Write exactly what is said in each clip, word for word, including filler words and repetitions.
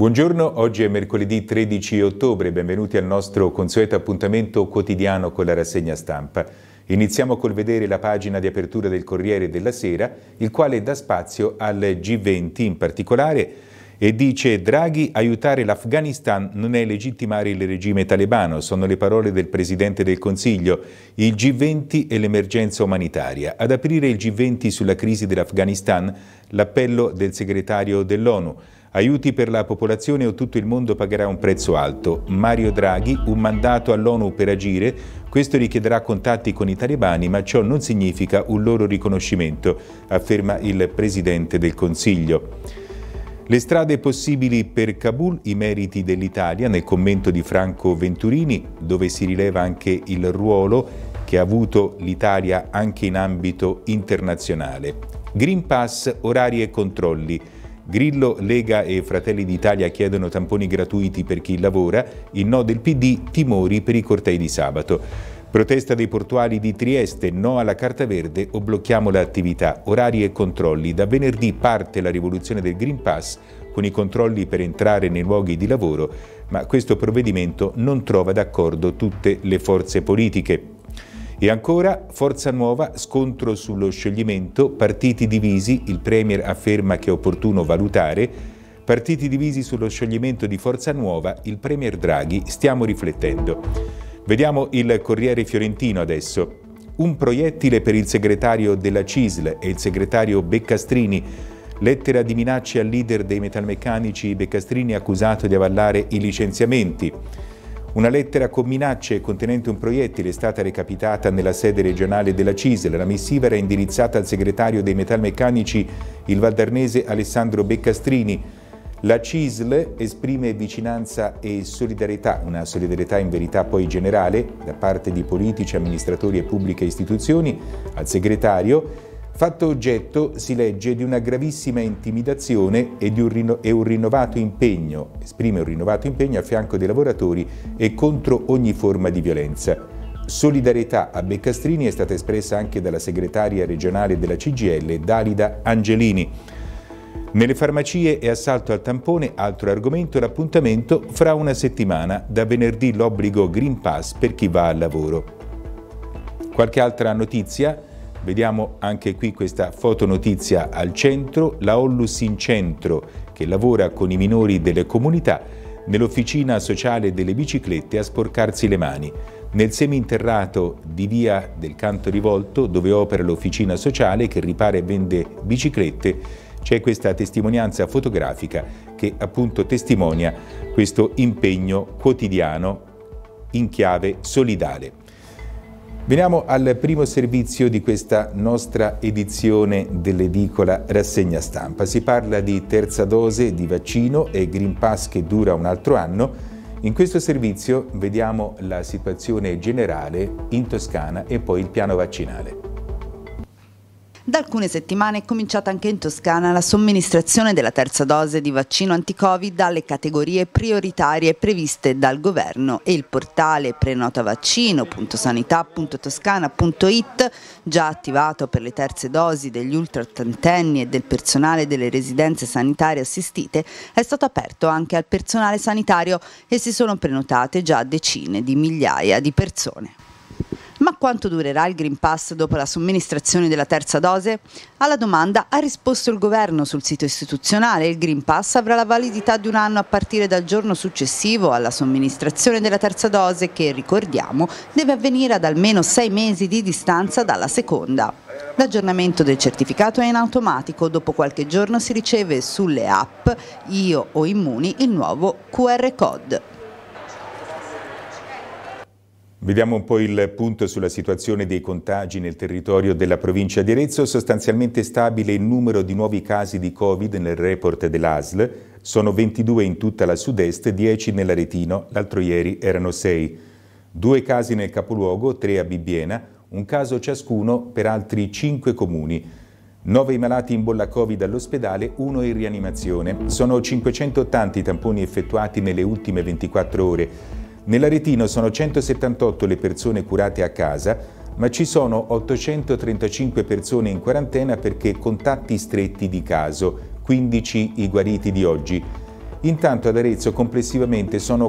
Buongiorno, oggi è mercoledì tredici ottobre, benvenuti al nostro consueto appuntamento quotidiano con la rassegna stampa. Iniziamo col vedere la pagina di apertura del Corriere della Sera, il quale dà spazio al G venti in particolare e dice: Draghi, aiutare l'Afghanistan non è legittimare il regime talebano, sono le parole del Presidente del Consiglio. Il G venti e l'emergenza umanitaria. Ad aprire il G venti sulla crisi dell'Afghanistan, l'appello del segretario dell'ONU. Aiuti per la popolazione o tutto il mondo pagherà un prezzo alto. Mario Draghi, un mandato all'ONU per agire. Questo richiederà contatti con i talebani, ma ciò non significa un loro riconoscimento, afferma il Presidente del Consiglio. Le strade possibili per Kabul, i meriti dell'Italia, nel commento di Franco Venturini, dove si rileva anche il ruolo che ha avuto l'Italia anche in ambito internazionale. Green Pass, orari e controlli. Grillo, Lega e Fratelli d'Italia chiedono tamponi gratuiti per chi lavora, il no del P D, timori per i cortei di sabato. Protesta dei portuali di Trieste, no alla carta verde o blocchiamo l'attività, orari e controlli. Da venerdì parte la rivoluzione del Green Pass con i controlli per entrare nei luoghi di lavoro, ma questo provvedimento non trova d'accordo tutte le forze politiche. E ancora, Forza Nuova, scontro sullo scioglimento, partiti divisi, il Premier afferma che è opportuno valutare, partiti divisi sullo scioglimento di Forza Nuova, il Premier Draghi, stiamo riflettendo. Vediamo il Corriere Fiorentino adesso. Un proiettile per il segretario della C I S L e il segretario Beccastrini. Lettera di minacce al leader dei metalmeccanici Beccastrini accusato di avallare i licenziamenti. Una lettera con minacce contenente un proiettile è stata recapitata nella sede regionale della C I S L. La missiva era indirizzata al segretario dei metalmeccanici, il valdarnese Alessandro Beccastrini. La C I S L esprime vicinanza e solidarietà, una solidarietà in verità poi generale, da parte di politici, amministratori e pubbliche istituzioni, al segretario, fatto oggetto, si legge, di una gravissima intimidazione e di un, rinno- e un rinnovato impegno, esprime un rinnovato impegno a fianco dei lavoratori e contro ogni forma di violenza. Solidarietà a Beccastrini è stata espressa anche dalla segretaria regionale della C G I L, Dalida Angelini. Nelle farmacie e assalto al tampone, altro argomento, l'appuntamento fra una settimana, da venerdì l'obbligo Green Pass per chi va al lavoro. Qualche altra notizia? Vediamo anche qui questa fotonotizia al centro, la Ollus in centro che lavora con i minori delle comunità nell'officina sociale delle biciclette a sporcarsi le mani. Nel seminterrato di via del Canto Rivolto, dove opera l'officina sociale che ripara e vende biciclette, c'è questa testimonianza fotografica che appunto testimonia questo impegno quotidiano in chiave solidale. Veniamo al primo servizio di questa nostra edizione dell'edicola Rassegna Stampa. Si parla di terza dose di vaccino e Green Pass che dura un altro anno. In questo servizio vediamo la situazione generale in Toscana e poi il piano vaccinale. Da alcune settimane è cominciata anche in Toscana la somministrazione della terza dose di vaccino anti-Covid alle categorie prioritarie previste dal governo e il portale prenotavaccino punto sanità punto toscana punto it, già attivato per le terze dosi degli ultraottantenni e del personale delle residenze sanitarie assistite, è stato aperto anche al personale sanitario e si sono prenotate già decine di migliaia di persone. Ma quanto durerà il Green Pass dopo la somministrazione della terza dose? Alla domanda ha risposto il governo sul sito istituzionale. Il Green Pass avrà la validità di un anno a partire dal giorno successivo alla somministrazione della terza dose che, ricordiamo, deve avvenire ad almeno sei mesi di distanza dalla seconda. L'aggiornamento del certificato è in automatico, dopo qualche giorno si riceve sulle app Io o Immuni il nuovo Q R code. Vediamo un po' il punto sulla situazione dei contagi nel territorio della provincia di Arezzo. Sostanzialmente stabile il numero di nuovi casi di Covid nel report dell'A S L. Sono ventidue in tutta la sud-est, dieci nell'Aretino, l'altro ieri erano sei. Due casi nel capoluogo, tre a Bibbiena, un caso ciascuno per altri cinque comuni. Nove i malati in bolla Covid all'ospedale, uno in rianimazione. Sono cinquecentottanta i tamponi effettuati nelle ultime ventiquattro ore. Nell'Aretino sono centosettantotto le persone curate a casa, ma ci sono ottocentotrentacinque persone in quarantena perché contatti stretti di caso, quindici i guariti di oggi. Intanto ad Arezzo complessivamente sono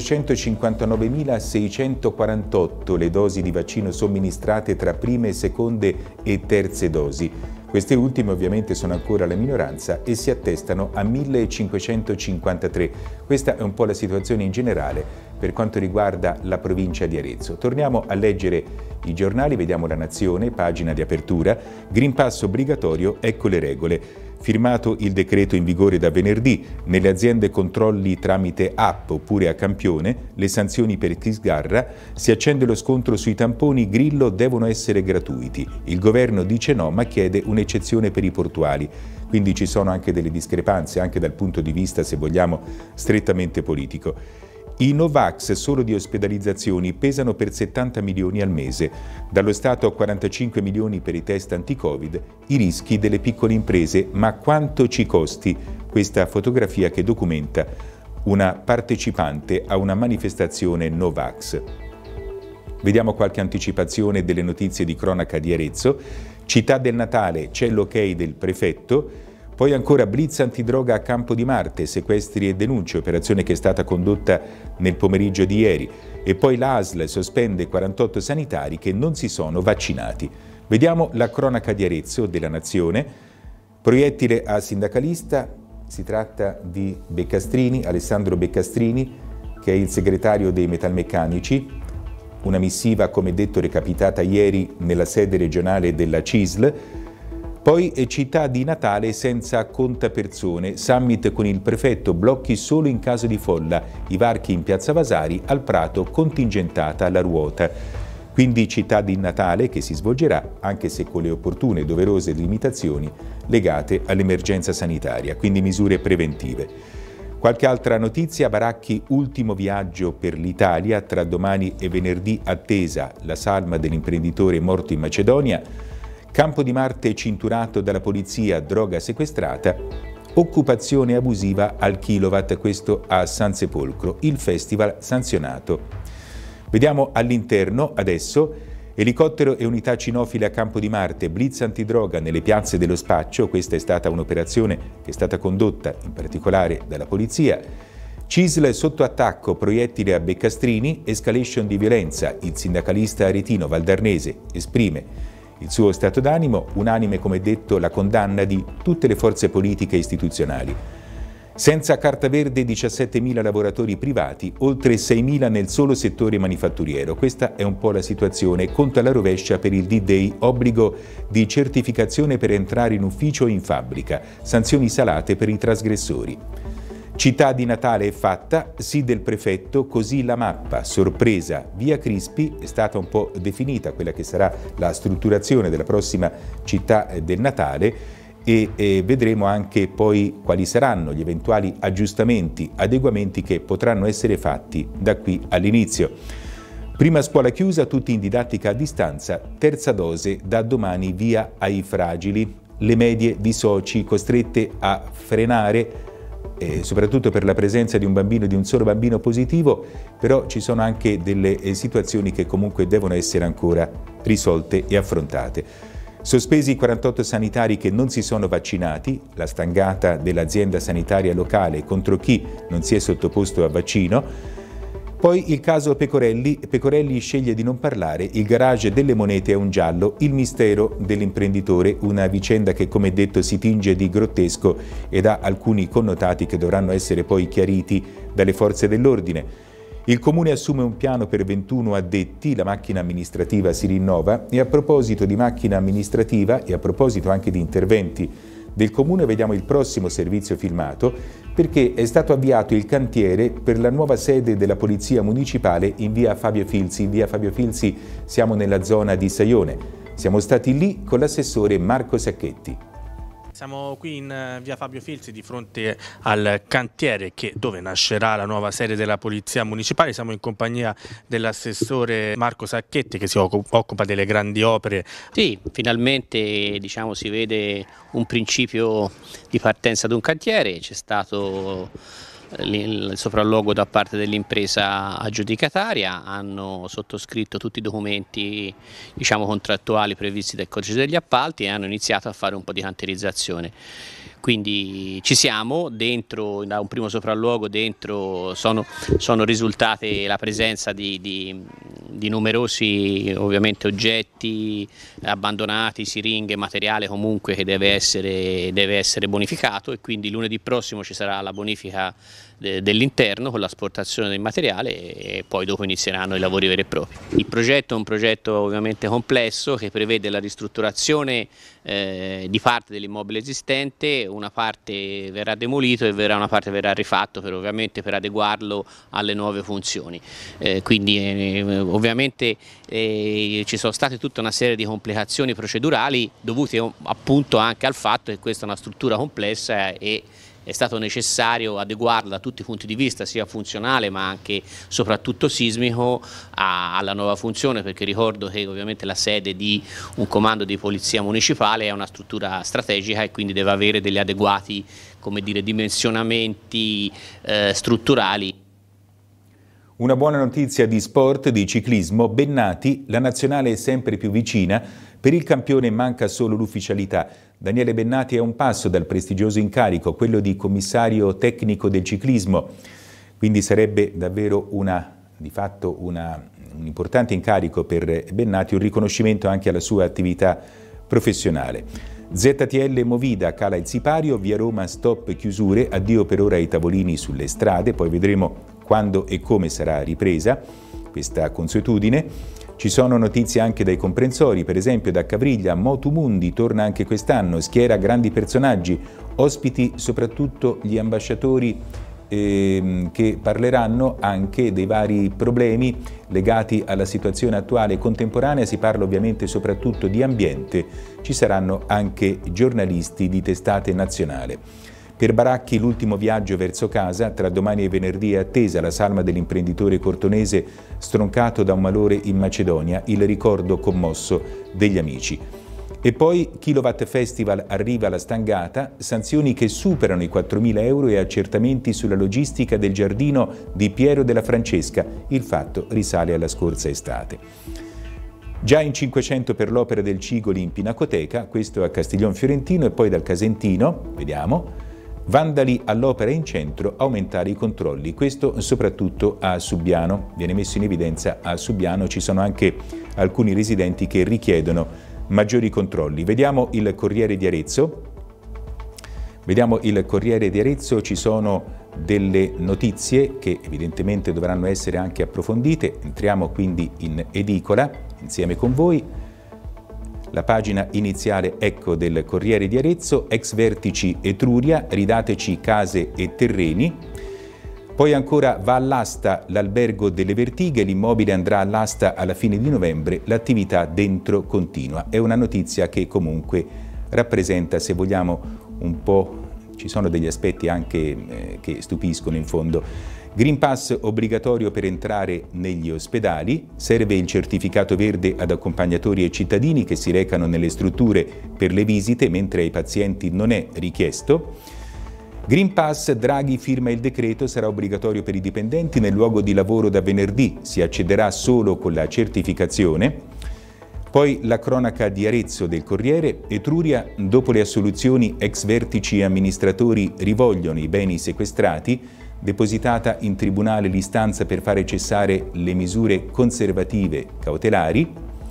quattrocentocinquantanovemilaseicentoquarantotto le dosi di vaccino somministrate tra prime, seconde e terze dosi. Queste ultime ovviamente sono ancora la minoranza e si attestano a millecinquecentocinquantatré. Questa è un po' la situazione in generale per quanto riguarda la provincia di Arezzo. Torniamo a leggere i giornali, vediamo La Nazione, pagina di apertura, Green Pass obbligatorio, ecco le regole. Firmato il decreto in vigore da venerdì, nelle aziende controlli tramite app oppure a campione, le sanzioni per chi sgarra, si accende lo scontro sui tamponi, Grillo devono essere gratuiti. Il governo dice no ma chiede un'eccezione per i portuali. Quindi ci sono anche delle discrepanze, anche dal punto di vista, se vogliamo, strettamente politico. I Novax solo di ospedalizzazioni pesano per settanta milioni al mese. Dallo Stato a quarantacinque milioni per i test anti-Covid, i rischi delle piccole imprese. Ma quanto ci costi? Questa fotografia che documenta una partecipante a una manifestazione Novax. Vediamo qualche anticipazione delle notizie di cronaca di Arezzo. Città del Natale, c'è l'ok del prefetto. Poi ancora blitz antidroga a Campo di Marte, sequestri e denunce, operazione che è stata condotta nel pomeriggio di ieri. E poi l'A S L sospende quarantotto sanitari che non si sono vaccinati. Vediamo la cronaca di Arezzo della Nazione. Proiettile a sindacalista, si tratta di Beccastrini, Alessandro Beccastrini, che è il segretario dei metalmeccanici. Una missiva, come detto, recapitata ieri nella sede regionale della C I S L. Poi città di Natale senza contapersone, summit con il prefetto, blocchi solo in caso di folla, i varchi in piazza Vasari, al Prato contingentata la ruota. Quindi città di Natale che si svolgerà, anche se con le opportune e doverose limitazioni legate all'emergenza sanitaria, quindi misure preventive. Qualche altra notizia, Baracchi, ultimo viaggio per l'Italia, tra domani e venerdì attesa la salma dell'imprenditore morto in Macedonia. Campo di Marte cinturato dalla polizia, droga sequestrata, occupazione abusiva al kilowatt, questo a San Sepolcro, il festival sanzionato. Vediamo all'interno adesso, elicottero e unità cinofile a Campo di Marte, blitz antidroga nelle piazze dello spaccio, questa è stata un'operazione che è stata condotta in particolare dalla polizia. C I S L sotto attacco, proiettile a Beccastrini, escalation di violenza, il sindacalista aretino Valdarnese esprime il suo stato d'animo, unanime come detto la condanna di tutte le forze politiche e istituzionali. Senza carta verde diciassettemila lavoratori privati, oltre seimila nel solo settore manifatturiero. Questa è un po' la situazione, conto alla rovescia per il D-Day, obbligo di certificazione per entrare in ufficio o in fabbrica, sanzioni salate per i trasgressori. Città di Natale è fatta, sì del prefetto, così la mappa, sorpresa, via Crispi, è stata un po' definita quella che sarà la strutturazione della prossima città del Natale e, e vedremo anche poi quali saranno gli eventuali aggiustamenti, adeguamenti che potranno essere fatti da qui all'inizio. Prima scuola chiusa, tutti in didattica a distanza, terza dose da domani via ai fragili, le medie di soci costrette a frenare Eh, soprattutto per la presenza di un bambino, di un solo bambino positivo, però ci sono anche delle eh, situazioni che comunque devono essere ancora risolte e affrontate. Sospesi i quarantotto sanitari che non si sono vaccinati, la stangata dell'azienda sanitaria locale contro chi non si è sottoposto a vaccino. Poi il caso Pecorelli, Pecorelli sceglie di non parlare, il garage delle monete è un giallo, il mistero dell'imprenditore, una vicenda che come detto si tinge di grottesco ed ha alcuni connotati che dovranno essere poi chiariti dalle forze dell'ordine. Il Comune assume un piano per ventuno addetti, la macchina amministrativa si rinnova e a proposito di macchina amministrativa e a proposito anche di interventi del Comune vediamo il prossimo servizio filmato perché è stato avviato il cantiere per la nuova sede della Polizia Municipale in via Fabio Filzi. In via Fabio Filzi siamo nella zona di Saione. Siamo stati lì con l'assessore Marco Sacchetti. Siamo qui in via Fabio Filzi di fronte al cantiere che, dove nascerà la nuova sede della Polizia Municipale. Siamo in compagnia dell'assessore Marco Sacchetti che si occupa delle grandi opere. Sì, finalmente diciamo, si vede un principio di partenza di un cantiere, c'è stato il sopralluogo da parte dell'impresa aggiudicataria, hanno sottoscritto tutti i documenti diciamo, contrattuali previsti dal codice degli appalti e hanno iniziato a fare un po' di cantierizzazione. quindi ci siamo, dentro, da un primo sopralluogo dentro sono, sono risultate la presenza di, di, di numerosi ovviamente oggetti abbandonati, siringhe, materiale comunque che deve essere, deve essere bonificato, e quindi lunedì prossimo ci sarà la bonifica dell'interno con l'asportazione del materiale e poi dopo inizieranno i lavori veri e propri. Il progetto è un progetto ovviamente complesso che prevede la ristrutturazione eh, di parte dell'immobile esistente, una parte verrà demolito e verrà, una parte verrà rifatto per, ovviamente per adeguarlo alle nuove funzioni. Eh, quindi eh, ovviamente eh, ci sono state tutta una serie di complicazioni procedurali dovute appunto anche al fatto che questa è una struttura complessa e è stato necessario adeguarla da tutti i punti di vista, sia funzionale ma anche soprattutto sismico, a, alla nuova funzione, perché ricordo che ovviamente la sede di un comando di polizia municipale è una struttura strategica e quindi deve avere degli adeguati, come dire, dimensionamenti eh, strutturali. Una buona notizia di sport, di ciclismo: Bennati, la nazionale è sempre più vicina, per il campione manca solo l'ufficialità. Daniele Bennati è a un passo dal prestigioso incarico, quello di commissario tecnico del ciclismo, quindi sarebbe davvero una, di fatto una, un importante incarico per Bennati, un riconoscimento anche alla sua attività professionale. Z T L Movida cala il sipario, via Roma stop chiusure, addio per ora ai tavolini sulle strade, poi vedremo quando e come sarà ripresa questa consuetudine. Ci sono notizie anche dai comprensori, per esempio da Cavriglia, Motumundi torna anche quest'anno, schiera grandi personaggi, ospiti soprattutto gli ambasciatori eh, che parleranno anche dei vari problemi legati alla situazione attuale e contemporanea. Si parla ovviamente soprattutto di ambiente, ci saranno anche giornalisti di testate nazionali. Per Baracchi l'ultimo viaggio verso casa, tra domani e venerdì è attesa la salma dell'imprenditore cortonese stroncato da un malore in Macedonia, il ricordo commosso degli amici. E poi Kilowatt Festival arriva alla stangata, sanzioni che superano i quattromila euro e accertamenti sulla logistica del giardino di Piero della Francesca. Il fatto risale alla scorsa estate. Già in cinquecento per l'opera del Cigoli in Pinacoteca, questo a Castiglion Fiorentino, e poi dal Casentino, vediamo, vandali all'opera in centro, aumentare i controlli, questo soprattutto a Subiano, viene messo in evidenza a Subiano, ci sono anche alcuni residenti che richiedono maggiori controlli. Vediamo il Corriere di Arezzo, vediamo il Corriere di Arezzo, ci sono delle notizie che evidentemente dovranno essere anche approfondite, entriamo quindi in edicola insieme con voi. La pagina iniziale, ecco, del Corriere di Arezzo, ex vertici Etruria, ridateci case e terreni. Poi ancora va all'asta l'albergo delle Vertighe, l'immobile andrà all'asta alla fine di novembre, l'attività dentro continua. È una notizia che comunque rappresenta, se vogliamo, un po', ci sono degli aspetti anche eh, che stupiscono in fondo. Green Pass obbligatorio per entrare negli ospedali, serve il certificato verde ad accompagnatori e cittadini che si recano nelle strutture per le visite, mentre ai pazienti non è richiesto. Green Pass, Draghi firma il decreto, sarà obbligatorio per i dipendenti nel luogo di lavoro da venerdì, si accederà solo con la certificazione. Poi la cronaca di Arezzo del Corriere, Etruria, dopo le assoluzioni ex vertici e amministratori rivogliono i beni sequestrati, depositata in tribunale l'istanza per fare cessare le misure conservative cautelari.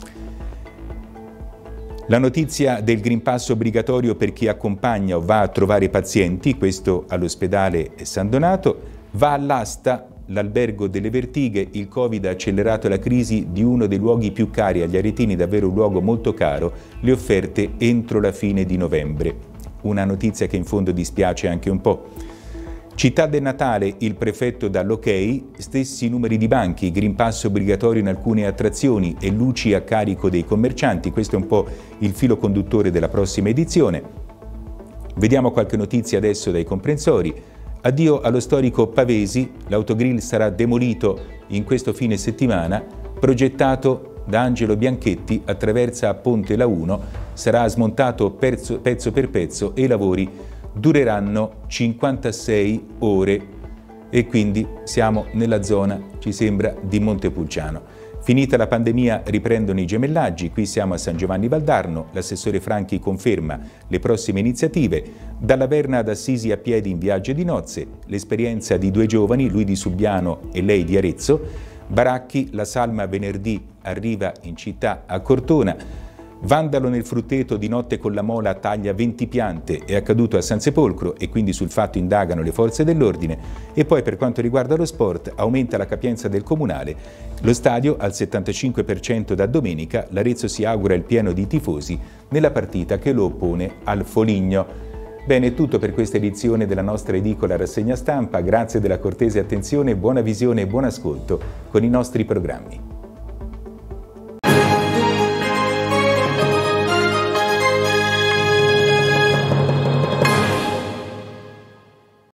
La notizia del Green Pass obbligatorio per chi accompagna o va a trovare pazienti, questo all'ospedale San Donato. Va all'asta l'albergo delle Vertighe, il Covid ha accelerato la crisi di uno dei luoghi più cari agli aretini, davvero un luogo molto caro, le offerte entro la fine di novembre. Una notizia che in fondo dispiace anche un po'. Città del Natale, il prefetto dà l'ok, stessi numeri di banchi, Green Pass obbligatorio in alcune attrazioni e luci a carico dei commercianti, questo è un po' il filo conduttore della prossima edizione. Vediamo qualche notizia adesso dai comprensori. Addio allo storico Pavesi, l'autogrill sarà demolito in questo fine settimana, progettato da Angelo Bianchetti, attraversa a Ponte La uno, sarà smontato pezzo, pezzo per pezzo e i lavori dureranno cinquantasei ore e quindi siamo nella zona, ci sembra, di Montepulciano. Finita la pandemia riprendono i gemellaggi, qui siamo a San Giovanni Valdarno, l'assessore Franchi conferma le prossime iniziative, dalla Verna ad Assisi a piedi in viaggio di nozze, l'esperienza di due giovani, lui di Subiano e lei di Arezzo, Baracchi, la salma venerdì arriva in città a Cortona, vandalo nel frutteto di notte con la mola taglia venti piante, è accaduto a San Sepolcro e quindi sul fatto indagano le forze dell'ordine. E poi per quanto riguarda lo sport aumenta la capienza del comunale, lo stadio al settantacinque per cento da domenica, l'Arezzo si augura il pieno di tifosi nella partita che lo oppone al Foligno. Bene, è tutto per questa edizione della nostra edicola rassegna stampa, grazie della cortese attenzione, buona visione e buon ascolto con i nostri programmi.